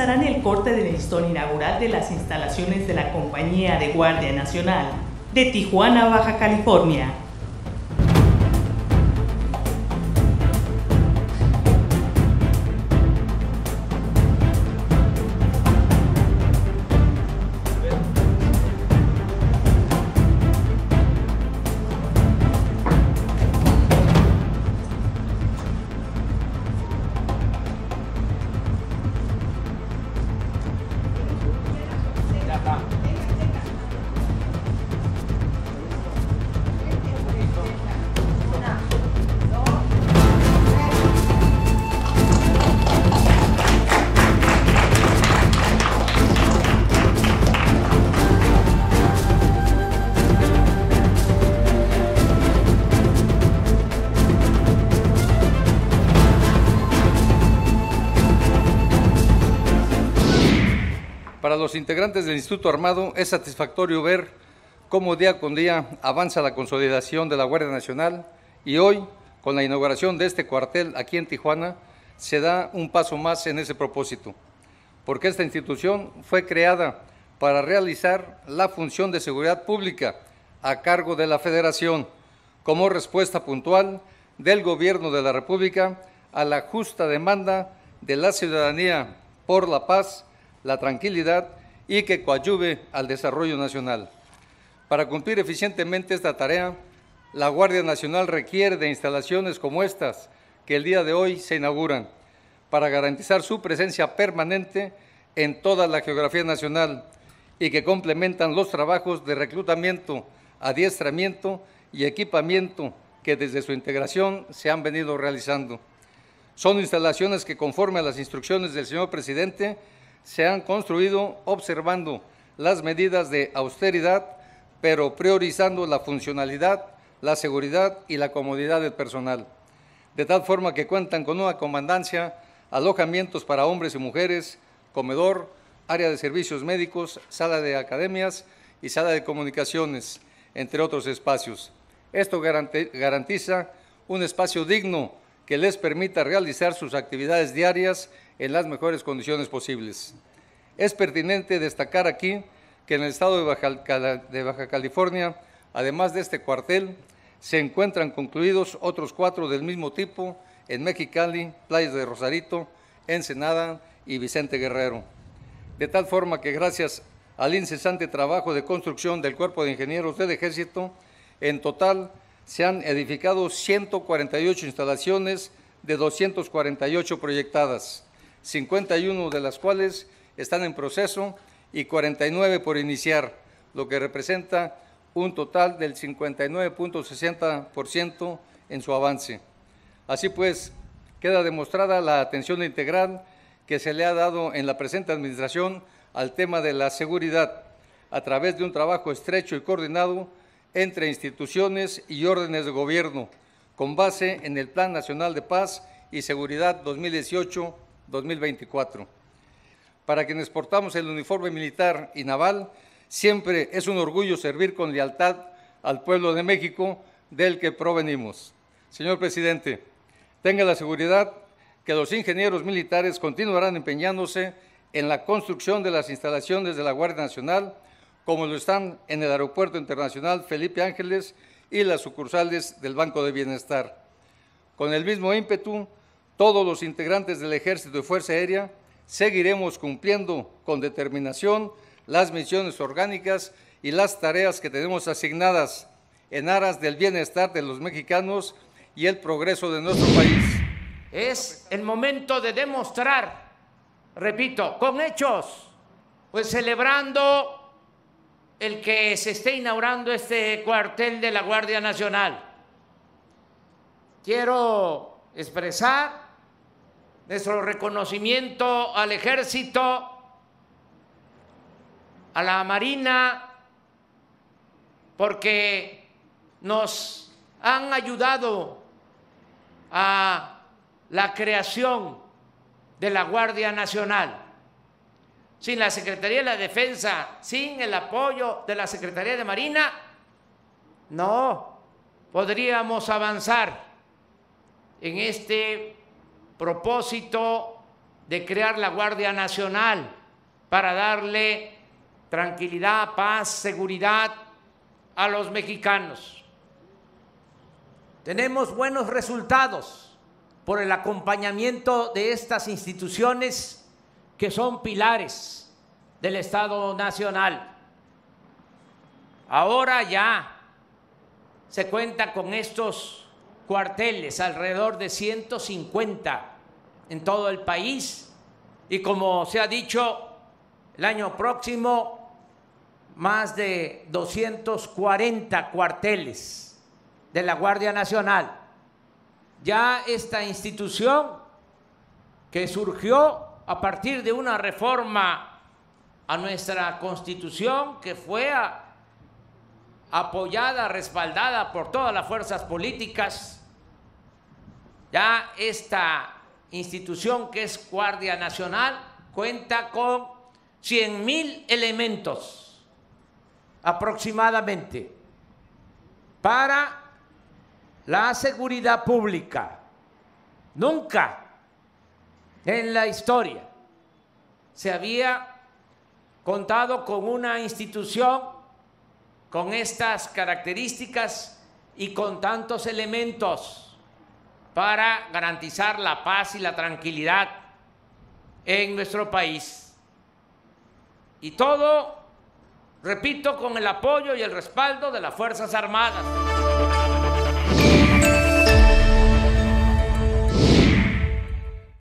realizarán el corte de listón inaugural de las instalaciones de la Compañía de Guardia Nacional de Tijuana, Baja California. Para los integrantes del Instituto Armado es satisfactorio ver cómo día con día avanza la consolidación de la Guardia Nacional y hoy, con la inauguración de este cuartel aquí en Tijuana, se da un paso más en ese propósito, porque esta institución fue creada para realizar la función de seguridad pública a cargo de la Federación, como respuesta puntual del Gobierno de la República a la justa demanda de la ciudadanía por la paz, la tranquilidad y que coadyuve al desarrollo nacional. Para cumplir eficientemente esta tarea, la Guardia Nacional requiere de instalaciones como estas que el día de hoy se inauguran para garantizar su presencia permanente en toda la geografía nacional y que complementan los trabajos de reclutamiento, adiestramiento y equipamiento que desde su integración se han venido realizando. Son instalaciones que, conforme a las instrucciones del señor presidente, se han construido observando las medidas de austeridad, pero priorizando la funcionalidad, la seguridad y la comodidad del personal, de tal forma que cuentan con una comandancia, alojamientos para hombres y mujeres, comedor, área de servicios médicos, sala de academias y sala de comunicaciones, entre otros espacios. Esto garantiza un espacio digno que les permita realizar sus actividades diarias en las mejores condiciones posibles. Es pertinente destacar aquí que en el estado de Baja California, además de este cuartel, se encuentran concluidos otros 4 del mismo tipo en Mexicali, Playas de Rosarito, Ensenada y Vicente Guerrero. De tal forma que gracias al incesante trabajo de construcción del Cuerpo de Ingenieros del Ejército, en total se han edificado 148 instalaciones de 248 proyectadas, 51 de las cuales están en proceso y 49 por iniciar, lo que representa un total del 59.60% en su avance. Así pues, queda demostrada la atención integral que se le ha dado en la presente administración al tema de la seguridad, a través de un trabajo estrecho y coordinado entre instituciones y órdenes de gobierno, con base en el Plan Nacional de Paz y Seguridad 2018-2024. Para quienes portamos el uniforme militar y naval, siempre es un orgullo servir con lealtad al pueblo de México del que provenimos. Señor presidente, tenga la seguridad que los ingenieros militares continuarán empeñándose en la construcción de las instalaciones de la Guardia Nacional, como lo están en el Aeropuerto Internacional Felipe Ángeles y las sucursales del Banco de Bienestar. Con el mismo ímpetu, todos los integrantes del Ejército y Fuerza Aérea seguiremos cumpliendo con determinación las misiones orgánicas y las tareas que tenemos asignadas en aras del bienestar de los mexicanos y el progreso de nuestro país. Es el momento de demostrar, repito, con hechos, pues celebrando el que se esté inaugurando este cuartel de la Guardia Nacional. Quiero expresar nuestro reconocimiento al Ejército, a la Marina, porque nos han ayudado a la creación de la Guardia Nacional. Sin la Secretaría de la Defensa, sin el apoyo de la Secretaría de Marina, no podríamos avanzar en este propósito de crear la Guardia Nacional para darle tranquilidad, paz, seguridad a los mexicanos. Tenemos buenos resultados por el acompañamiento de estas instituciones que son pilares del Estado Nacional. Ahora ya se cuenta con estos cuarteles, alrededor de 150 en todo el país, y como se ha dicho, el año próximo más de 240 cuarteles de la Guardia Nacional. Ya esta institución que surgió a partir de una reforma a nuestra Constitución que fue apoyada, respaldada por todas las fuerzas políticas, ya esta institución que es Guardia Nacional cuenta con 100,000 elementos aproximadamente para la seguridad pública. Nunca en la historia se había contado con una institución con estas características y con tantos elementos para garantizar la paz y la tranquilidad en nuestro país. Y todo, repito, con el apoyo y el respaldo de las Fuerzas Armadas.